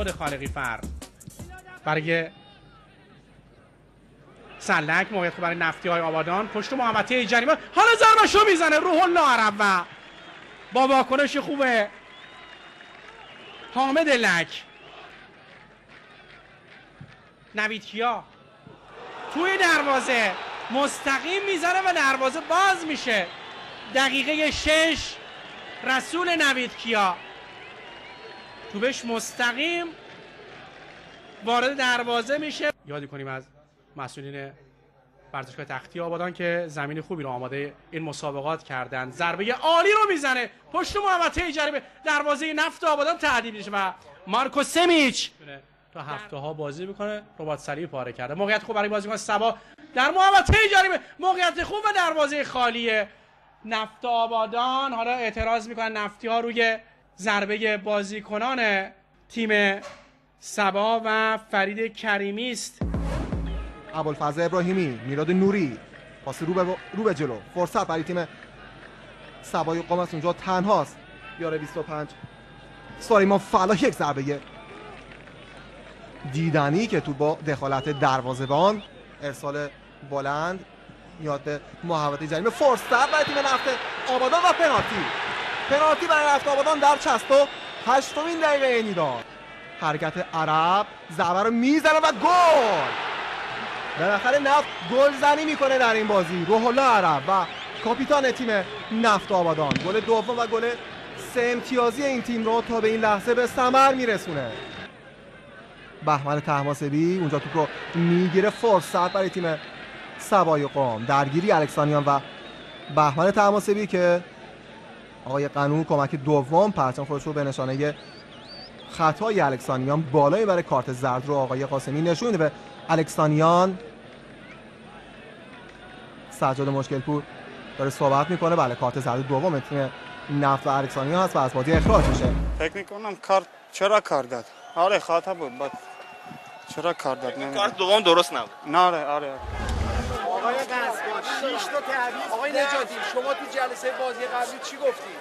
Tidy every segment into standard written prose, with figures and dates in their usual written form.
خود خالقی فر برای سلک، موقعیت برای نفتی های آبادان، پشت محمدی جریمه، حالا ضربشو میزنه روح الله عرب و با واکنش خوبه حامد لک. نوید کیا توی دروازه مستقیم میزنه و دروازه باز میشه. دقیقه 6 رسول نوید کیا توبش مستقیم وارد دروازه میشه. یادی کنیم از مسئولین ورزشگاه تختی آبادان که زمین خوبی رو آماده این مسابقات کردن. ضربه عالی رو میزنه پشت محمدی جریمه، دروازه نفت آبادان تعدیل میشه و مارکو سمیچ تا هفته ها بازی میکنه. رباط سریع پاره کرده. موقعیت خوب برای بازیکن سبا در محوطه جریمه، موقعیت خوب و دروازه خالی نفت آبادان. حالا اعتراض میکنن نفتی ها روی ضربه بازیکنان تیم سبا و فرید کریمی است. ابوالفضل ابراهیمی، میلاد نوری، پاس رو به جلو، فرصت برای تیم سبای قم است. اونجا تنهاست یاره 25 سلیمان فلا. یک ضربه دیدنی که تو با دخالت دروازه‌بان، ارسال بلند میاد به محوطه جریمه، فرصت برای تیم نفت آبادان و پنالتی برای نفت آبادان در 68مین دقیقه این میدان. حرکت عرب ضربه رو میزنه و گل. بالاخره نفت گل زنی میکنه در این بازی. روح الله عرب و کاپیتان تیم نفت آبادان گل دوم و گل 3 امتیازی این تیم رو تا به این لحظه به ثمر میرسونه. بهمن طهماسبی اونجا توپ رو میگیره، فرصت برای تیم سبای قم. درگیری الکسانیان و بهمن طهماسبی که آقای قنو کمک دوم پرچم خودش رو به نشانه خطای الکسانیان بالای برای کارت زرد رو آقای قاسمی نشون به الکسانیان. سجاد مشکلپور داره صحبت میکنه. بله، کارت زرد دوم تیم نفت و الکسانیان هست و از بازی اخراج میشه. فکر میکنم چرا کار داد؟ آره خطا بود. چرا کار داد؟ کارت دوم درست نبود. نه آره. آقای قصبان 6 تا تعویض. آقای نجاتی شما تو جلسه بازی قبلی چی گفتی؟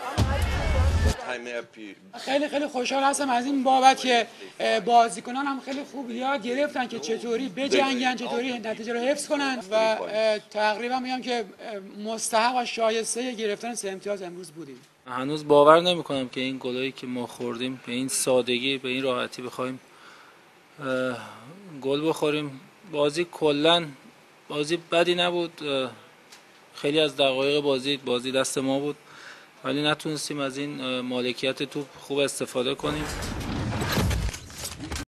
خیلی خوشحال هستم از این بابت که بازیکنان هم خیلی خوب یاد گرفتن که چطوری بجنگن، چطوری نتیجه رو حفظ کنن و تقریبا میگم که مستحق و شایسته گرفتن 3 امتیاز امروز بودیم. هنوز باور نمی‌کنم که این گلایی که ما خوردیم به این سادگی، به این راحتی بخوایم گل بخوریم. بازی کلاً بازی بدی نبود. خیلی از دقایق بازی دست ما بود ولی نتونستیم از این مالکیت توپ خوب استفاده کنیم.